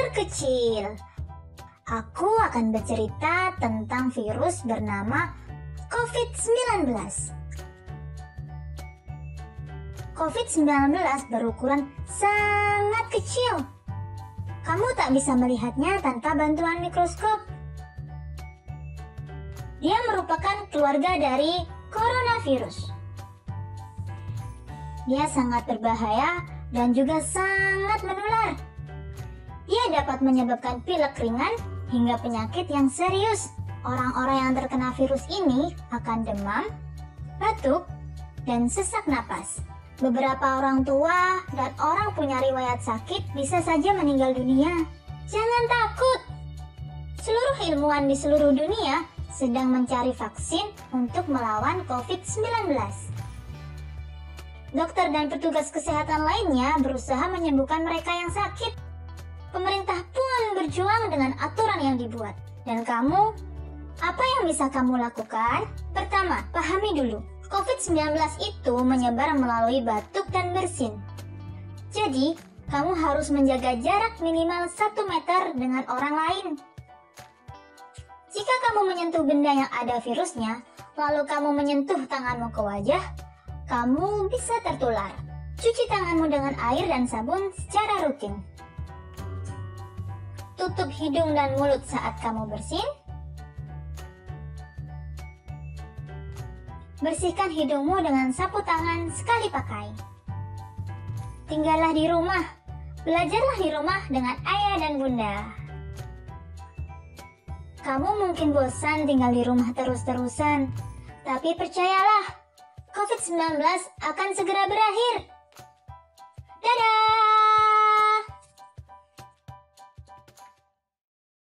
kecil. Aku akan bercerita tentang virus bernama COVID-19. COVID-19 berukuran sangat kecil. Kamu tak bisa melihatnya tanpa bantuan mikroskop. Dia merupakan keluarga dari coronavirus. Dia sangat berbahaya dan juga sangat menular. Dia dapat menyebabkan pilek ringan hingga penyakit yang serius. Orang-orang yang terkena virus ini akan demam, batuk, dan sesak napas. Beberapa orang tua dan orang punya riwayat sakit bisa saja meninggal dunia. Jangan takut. Seluruh ilmuwan di seluruh dunia sedang mencari vaksin untuk melawan COVID-19. Dokter dan petugas kesehatan lainnya berusaha menyembuhkan mereka yang sakit. Pemerintah pun berjuang dengan aturan yang dibuat. Dan kamu, apa yang bisa kamu lakukan? Pertama, pahami dulu, COVID-19 itu menyebar melalui batuk dan bersin. Jadi, kamu harus menjaga jarak minimal 1 meter dengan orang lain. Jika kamu menyentuh benda yang ada virusnya, lalu kamu menyentuh tanganmu ke wajah, kamu bisa tertular. Cuci tanganmu dengan air dan sabun secara rutin. Tutup hidung dan mulut saat kamu bersin. Bersihkan hidungmu dengan sapu tangan sekali pakai. Tinggallah di rumah. Belajarlah di rumah dengan ayah dan bunda. Kamu mungkin bosan tinggal di rumah terus-terusan. Tapi percayalah, COVID-19 akan segera berakhir.